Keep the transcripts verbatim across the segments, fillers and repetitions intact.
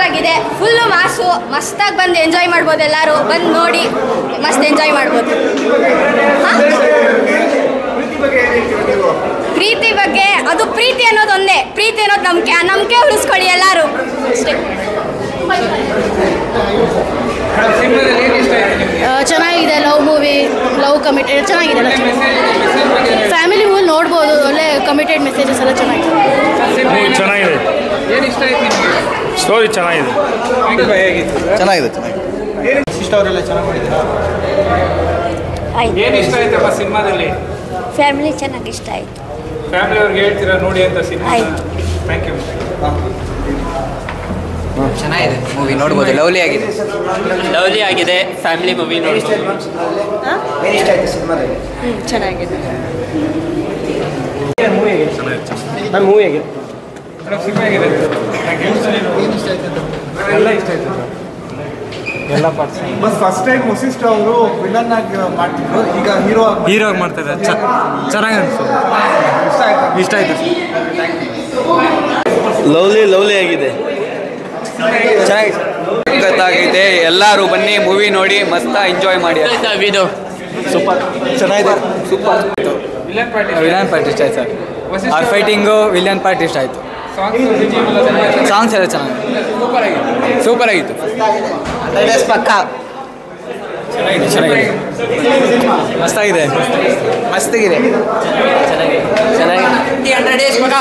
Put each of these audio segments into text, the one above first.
ಆಗಿದೆ, ಫುಲ್ಲು ಮಾಸು, ಮಸ್ತಾಗಿ ಬಂದು ಎಂಜಾಯ್ ಮಾಡ್ಬೋದು. ಎಲ್ಲರೂ ಬಂದು ನೋಡಿ ಮಸ್ತ್ ಎಂಜಾಯ್ ಮಾಡ್ಬೋದು. ಪ್ರೀತಿ ಬಗ್ಗೆ ಅದು ಪ್ರೀತಿ ಅನ್ನೋದು ಒಂದೇ, ಪ್ರೀತಿ ಅನ್ನೋದು ನಂಬಿಕೆ, ಆ ನಂಬಿಕೆ ಉಳಿಸ್ಕೊಳ್ಳಿ ಎಲ್ಲರೂ ಅಷ್ಟೇ. ಚೆನ್ನಾಗಿದೆ, ಲವ್ ಮೂವಿ, ಲವ್ ಕಮಿಟೆಡ್ ಚೆನ್ನಾಗಿದೆ, ಫ್ಯಾಮಿಲಿ ಮೂವಿ ನೋಡ್ಬೋದು. ಒಳ್ಳೆ ಕಮಿಟೆಡ್ ಮೆಸೇಜಸ್ ಎಲ್ಲ ಚೆನ್ನಾಗಿದೆ. ಚೆನ್ನಾಗಿದೆ, ಸ್ಟೋರಿ ಚೆನ್ನಾಗಿದೆ, ಚೆನ್ನಾಗಿದೆ ಚೆನ್ನಾಗಿದೆ. ಅವರೆಲ್ಲ ಚೆನ್ನಾಗಿ ಮಾಡಿದ್ದಾರೆ. ಏನು ಇಷ್ಟ ಆಯ್ತಪ್ಪ ಸಿನಿಮಾದಲ್ಲಿ? ಫ್ಯಾಮಿಲಿ ಚೆನ್ನಾಗಿ ಇಷ್ಟ ಆಯಿತು. ಫ್ಯಾಮಿಲಿ ಅವ್ರಿಗೆ ಹೇಳ್ತೀರಾ ನೋಡಿ ಅಂತ ಸಿನಿಮಾ? Thank you. ಚೆನ್ನಾಗಿದೆ ಮೂವಿ, ನೋಡ್ಬೋದು. ಲವ್ಲಿ ಆಗಿದೆ, ಲವ್ಲಿ ಆಗಿದೆ, ಫ್ಯಾಮಿಲಿ ಮೂವಿ ನೋಡ್ಬೋದು. ಚೆನ್ನಾಗಿದೆ. ನಾನು ಮೂವಿ ಆಗಿದೆ, ಸಿನಿಮಾ ಆಗಿದೆ. ಎಲ್ಲ ಇಷ್ಟ ಆಯ್ತು ಸರ್, ಎಲ್ಲ ಪಾರ್ಟ್ಸ್. ಬಸ್ ಫಸ್ಟ್ ಟೈಮ್ ವಸಿಷ್ಠ ಅವರು ವಿಲನ್ ಆಗಿ ಮಾಡ್ತಿದ್ರು, ಈಗ ಹೀರೋ ಹೀರೋ ಆಗಿ ಮಾಡ್ತಾರೆ. ಚೆನ್ನಾಗಿ ಅನಿಸ್ತು, ಇಷ್ಟ ಆಯ್ತು. ಇಷ್ಟ ಆಯ್ತು. ಲವ್ಲಿ ಲವ್ಲಿ ಆಗಿದೆ, ಚೆನ್ನಾಗಿದೆ. ಎಲ್ಲರೂ ಬನ್ನಿ ಮೂವಿ ನೋಡಿ ಮಸ್ತ್ ಎಂಜಾಯ್ ಮಾಡಿ. ಇದು ಸೂಪರ್ ಚೆನ್ನಾಗಿದೆ, super. Villain party villain part ಇಷ್ಟ ಆಯ್ತು ಸರ್. ಅವ್ರ ಫೈಟಿಂಗು ವಿಲನ್ ಪಾರ್ಟ್ ಇಷ್ಟ ಆಯಿತು. ಸಾಂಗ್ಸ್ ಎಲ್ಲ ಚೆನ್ನಾಗಿದೆ, ಸೂಪರ್ ಆಗಿತ್ತು. ಪಕ್ಕ ಚೆನ್ನಾಗಿದೆ, ಚೆನ್ನಾಗಿದೆ, ಮಸ್ತಾಗಿದೆ, ಮಸ್ತಾಗಿದೆ, ಚೆನ್ನಾಗಿದೆ, ಚೆನ್ನಾಗಿದೆ, ಹಂಡ್ರೆಡ್ ಡೇಸ್ ಪಕ್ಕ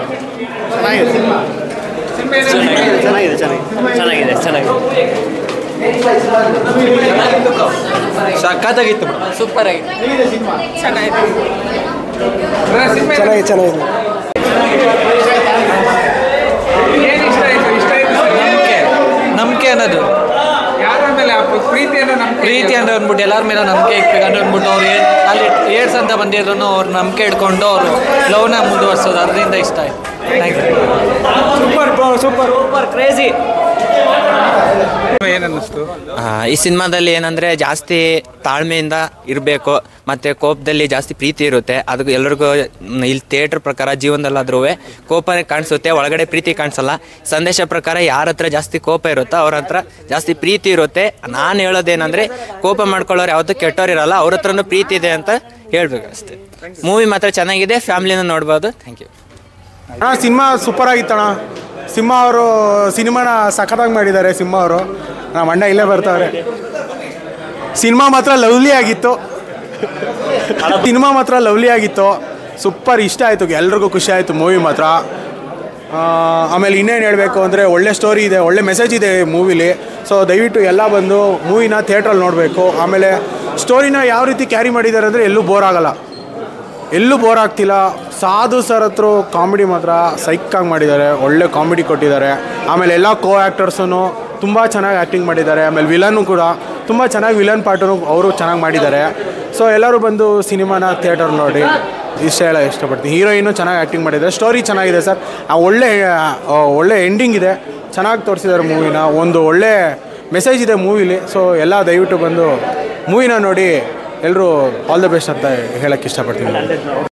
ಚೆನ್ನಾಗಿದೆ, ಚೆನ್ನಾಗಿದೆ, ಚೆನ್ನಾಗಿದೆ, ಚೆನ್ನಾಗಿದೆ, ಸಖತ್ತಾಗಿತ್ತು, ಸೂಪರ್ ಆಗಿತ್ತು, ಚೆನ್ನಾಗಿದೆ, ಚೆನ್ನಾಗಿದೆ, ಚೆನ್ನಾಗಿದೆ. ಏನು ಇಷ್ಟ ಆಯ್ತು? ಇಷ್ಟ ಆಯ್ತು ನಂಬಿಕೆ, ನಂಬಿಕೆ ಅನ್ನೋದು, ಯಾರ ಮೇಲೆ ಪ್ರೀತಿ ಅನ್ನೋ ನಮ್ಮ ಪ್ರೀತಿ ಅಂತ ಅಂದ್ಬಿಟ್ಟು ಎಲ್ಲರ ಮೇಲೆ ನಂಬಿಕೆ ಇಕ್ಬೇಕು ಅಂತ ಅಂದ್ಬಿಟ್ಟು ಅವ್ರು ಏನು ಅಲ್ಲಿ ಏಡ್ಸ್ ಅಂತ ಬಂದಿದ್ರು ಅವ್ರು ನಂಬಿಕೆ ಇಟ್ಕೊಂಡು ಅವರು ಲವ್ನ ಮುಂದುವರ್ಸೋದು, ಅದರಿಂದ ಇಷ್ಟ ಆಯ್ತು. Thank you. Super super super crazy. ಏನನ್ನಿಸ್ತು? ಈ ಸಿನಿಮಾದಲ್ಲಿ ಏನಂದರೆ ಜಾಸ್ತಿ ತಾಳ್ಮೆಯಿಂದ ಇರಬೇಕು, ಮತ್ತು ಕೋಪದಲ್ಲಿ ಜಾಸ್ತಿ ಪ್ರೀತಿ ಇರುತ್ತೆ. ಅದು ಎಲ್ಲರಿಗೂ ಇಲ್ಲಿ ಥಿಯೇಟ್ರ್ ಪ್ರಕಾರ ಜೀವನದಲ್ಲಾದ್ರೂ ಕೋಪನೇ ಕಾಣಿಸುತ್ತೆ, ಒಳಗಡೆ ಪ್ರೀತಿ ಕಾಣಿಸಲ್ಲ. ಸಂದೇಶ ಪ್ರಕಾರ ಯಾರ ಹತ್ರ ಜಾಸ್ತಿ ಕೋಪ ಇರುತ್ತೋ ಅವ್ರ ಹತ್ರ ಜಾಸ್ತಿ ಪ್ರೀತಿ ಇರುತ್ತೆ. ನಾನು ಹೇಳೋದೇನೆಂದರೆ ಕೋಪ ಮಾಡ್ಕೊಳ್ಳೋರು ಯಾವತ್ತೂ ಕೆಟ್ಟೋರಿರಲ್ಲ, ಅವ್ರ ಹತ್ರನೂ ಪ್ರೀತಿ ಇದೆ ಅಂತ ಹೇಳ್ಬೇಕು ಅಷ್ಟೇ. ಮೂವಿ ಮಾತ್ರ ಚೆನ್ನಾಗಿದೆ, ಫ್ಯಾಮಿಲಿನ ನೋಡ್ಬೋದು. Thank you. ಹಾಂ, ಸಿನಿಮಾ ಸೂಪರ್ ಆಗಿತ್ತಣ್ಣ. ಸಿಂಹ ಅವರು ಸಿನಿಮಾನ ಸಖತ್ತಾಗಿ ಮಾಡಿದ್ದಾರೆ. ಸಿಂಹ ಅವರು ನಮ್ಮ ಅಣ್ಣ ಇಲ್ಲೇ ಬರ್ತಾವ್ರೆ. ಸಿನಿಮಾ ಮಾತ್ರ ಲವ್ಲಿ ಆಗಿತ್ತು, ಸಿನಿಮಾ ಮಾತ್ರ ಲವ್ಲಿ ಆಗಿತ್ತು, ಸೂಪರ್ ಇಷ್ಟ ಆಯಿತು, ಎಲ್ರಿಗೂ ಖುಷಿ ಆಯಿತು ಮೂವಿ ಮಾತ್ರ. ಆಮೇಲೆ ಇನ್ನೇನು ಹೇಳಬೇಕು ಅಂದರೆ ಒಳ್ಳೆ ಸ್ಟೋರಿ ಇದೆ, ಒಳ್ಳೆ ಮೆಸೇಜ್ ಇದೆ ಮೂವಿಲಿ. ಸೊ ದಯವಿಟ್ಟು ಎಲ್ಲ ಬಂದು ಮೂವಿನ ಥಿಯೇಟ್ರಲ್ಲಿ ನೋಡಬೇಕು. ಆಮೇಲೆ ಸ್ಟೋರಿನ ಯಾವ ರೀತಿ ಕ್ಯಾರಿ ಮಾಡಿದ್ದಾರೆ ಅಂದರೆ ಎಲ್ಲೂ ಬೋರ್ ಆಗಲ್ಲ, ಎಲ್ಲೂ ಬೋರ್ ಆಗ್ತಿಲ್ಲ. ಸಾಧು ಸರ್ ಹತ್ರ ಕಾಮಿಡಿ ಮಾತ್ರ ಸೈಕಾಗಿ ಮಾಡಿದ್ದಾರೆ, ಒಳ್ಳೆ ಕಾಮಿಡಿ ಕೊಟ್ಟಿದ್ದಾರೆ. ಆಮೇಲೆ ಎಲ್ಲ ಕೋ ಆ್ಯಕ್ಟರ್ಸೂ ತುಂಬ ಚೆನ್ನಾಗಿ ಆ್ಯಕ್ಟಿಂಗ್ ಮಾಡಿದ್ದಾರೆ. ಆಮೇಲೆ ವಿಲನ್ನು ಕೂಡ ತುಂಬ ಚೆನ್ನಾಗಿ ವಿಲನ್ ಪಾರ್ಟನ್ನು ಅವರು ಚೆನ್ನಾಗಿ ಮಾಡಿದ್ದಾರೆ. ಸೊ ಎಲ್ಲರೂ ಬಂದು ಸಿನಿಮಾನ ಥಿಯೇಟರ್ ನೋಡಿ ಇಷ್ಟ ಹೇಳ ಇಷ್ಟಪಡ್ತೀನಿ. ಹೀರೋಯಿನು ಚೆನ್ನಾಗಿ ಆ್ಯಕ್ಟಿಂಗ್ ಮಾಡಿದ್ದಾರೆ, ಸ್ಟೋರಿ ಚೆನ್ನಾಗಿದೆ ಸರ್. ಒಳ್ಳೆ ಒಳ್ಳೆ ಎಂಡಿಂಗ್ ಇದೆ, ಚೆನ್ನಾಗಿ ತೋರಿಸಿದ್ದಾರೆ ಮೂವಿನ. ಒಂದು ಒಳ್ಳೆ ಮೆಸೇಜ್ ಇದೆ ಮೂವಿಲಿ. ಸೊ ಎಲ್ಲ ದಯವಿಟ್ಟು ಬಂದು ಮೂವಿನ ನೋಡಿ ಎಲ್ಲರೂ ಆಲ್ ದ ಬೆಸ್ಟ್ ಅಂತ ಹೇಳೋಕ್ಕೆ ಇಷ್ಟಪಡ್ತೀನಿ.